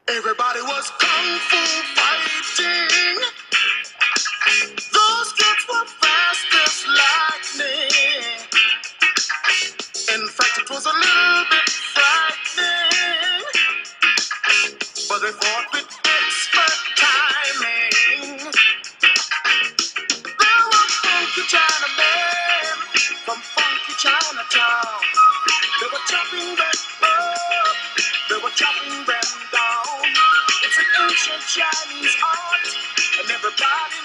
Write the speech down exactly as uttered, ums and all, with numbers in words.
Everybody was kung fu fighting. Those kids were fast as lightning. In fact, it was a little bit frightening, but they fought with expert timing. There were funky Chinamen from funky Chinatown. They were chopping them up, they were chopping them down. It's an ancient Chinese art, and everybody